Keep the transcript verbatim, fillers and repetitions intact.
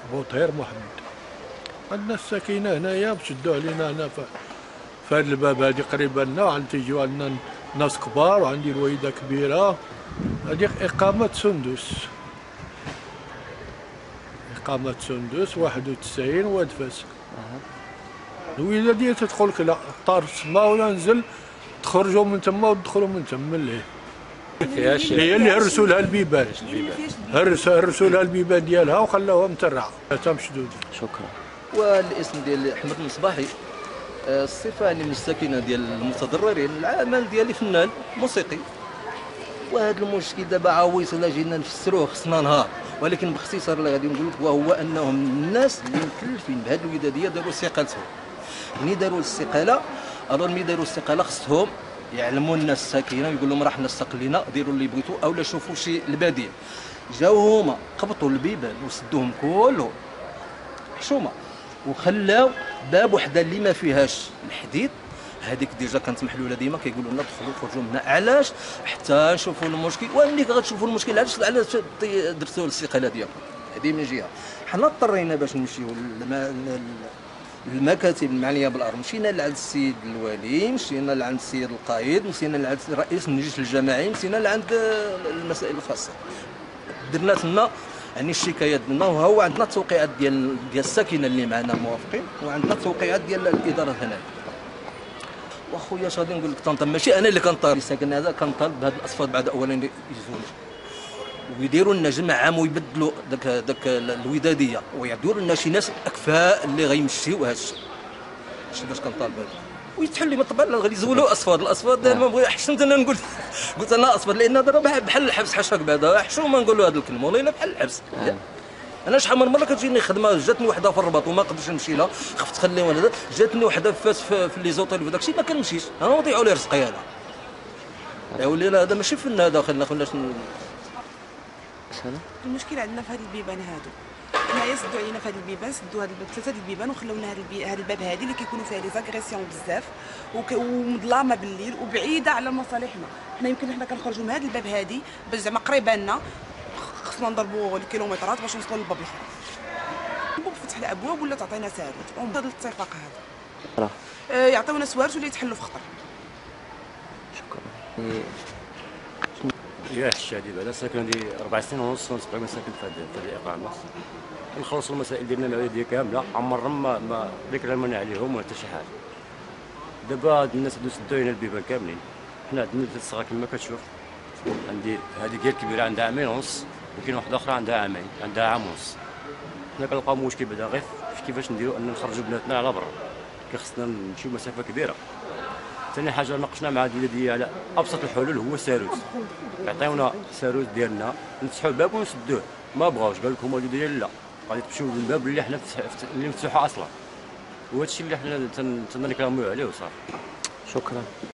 بوطير محمد. عندنا الساكنه هنايا باش شدوا علينا هنا في هذا الباب هذه قريبه لنا، وعند تيجيو عندنا ناس كبار، وعندي الوالده كبيره. هذه اقامه سندس، اقامه سندس واحد وتسعين واد فاس. الوالده ديالها تدخل لك لا طار السما ولا نزل، تخرجوا من تما وتدخلوا من تما لهيه. فيهاش هي اللي هرسوا لها البيبان، هرسوا هرسوا لها البيبان ديالها وخلاوها مترعه حتى مشدوده. شكرا. والاسم ديال احمد المصباحي، الصفه يعني من الساكنه ديال المتضررين. العمل ديالي فنان موسيقي، وهذا المشكل دابا عاويص الا جينا نفسروه خصنا نهار، ولكن باختصار اللي غادي نقول لك وهو انهم الناس اللي مكلفين بهذه الوداديه داروا استقالتهم. ملي داروا الاستقاله، الوغ ملي داروا الاستقاله خصهم يعلموا الناس الساكنه ويقول لهم راه حنا استقلينا، ديروا اللي بغيتوا اولا شوفوا شي البديل. جاو هما قبطوا البيبان وسدوهم كلهم حشومه، وخلاو باب وحده اللي ما فيهاش الحديد، هذيك ديجا كانت محلوله ديما كيقولوا لنا دخلوا خرجوا منها. علاش؟ حتى نشوفوا المشكل، وملي غتشوفوا المشكل علاش علاش درتوا الاستقاله ديالكم. هذه من جهه. حنا اضطرينا باش نمشيو المكاتب المعنيه بالامر، مشينا لعند السيد الوالي، مشينا لعند السيد القائد، مشينا لعند رئيس المجلس الجماعي، مشينا لعند المسائل الخاصه. درنا تما يعني الشكايات ديالنا، وهو عندنا التوقيعات ديال ديال الساكنه اللي معنا موافقين، وعندنا التوقيعات ديال الاداره هنا. واخويا اش غادي نقول لك، طنطا ماشي انا اللي كنطالب الساكن هذا، كنطالب بهذا الاصفاد بعد اولا يزولوا ويديروا لنا جمع عام ويبدلوا داك داك الوداديه، ويديروا لنا شي ناس اكفاء اللي غيمشيو هذا الشيء. هادشي باش كنطالب هذا، ويتحل لي طبعا غادي يزولوا اصفاد. الاصفاد ما بغي حشمت انا نقول، قلت انا اصفاد لان هذا بحال الحبس. حاشاك بعدا حشومه نقولوا هذه الكلمه، والله الا بحال الحبس. انا شحال من مره كتجيني خدمه، جاتني وحده في الرباط وما قدرتش نمشي لها، خفت خليها هذا، جاتني وحده فاس في, في لي زوطيل وداك الشيء ما كنمشيش، انا وضيعوا لي رزقي هذا. يا ولي هذا ماشي فن، هذا خلينا خلينا المشكل عندنا في هذه البيبان هادو، حنايا سدوا علينا في هذه البيبان، سدوا هاد ثلاثه ديال البيبان وخلونا هذا البي... هذا الباب هذه اللي كيكونوا فيها لي زاغريسيون بزاف وك... ومظلامه بالليل وبعيده على مصالحنا. حنا يمكن حنا كنخرجوا من هذا الباب هذه باش زعما قريبه لنا، خصنا نضربوا الكيلومترات باش نوصلوا للباب الاخر. الباب فتح الابواب ولا تعطينا سارد، هذا الاتفاق هذا آه يعطيونا سوارت ولا يتحلوا في خطر. شكرا. يا الشادي بعدا ساكن عندي أربع سنين ونص تقريبا ساكن في هذه الإقامة. نخلصوا المسائل ديالنا العادية كاملة، عمرنا ما ما ذكرنا عليهم ولا حتى شي حاجة. دابا هاد الناس بداو يسدوا علينا البيبان كاملين. حنا عندنا البنات الصغار كما كتشوف، عندي هذه ديال الكبيرة عندها عامين ونص، وكاين واحدة أخرى عندها عامين، عندها عام ونص. حنا كنلقاو مشكل بعدا غير في كيفاش نديرو أن نخرجوا بناتنا على برا، كيخصنا نمشيو مسافة كبيرة. ثاني حاجه ناقشنا مع الوداديه على ابسط الحلول هو الساروت، يعطيونا الساروت ديالنا نفتحوا الباب ونسدوه، ما بغاوش قال لكم الوداديه لا غادي تمشيو للباب اللي حنا اللي مفتوحه اصلا، وهذا الشيء اللي حنا تنركلاميو عليه وصافي. شكرا.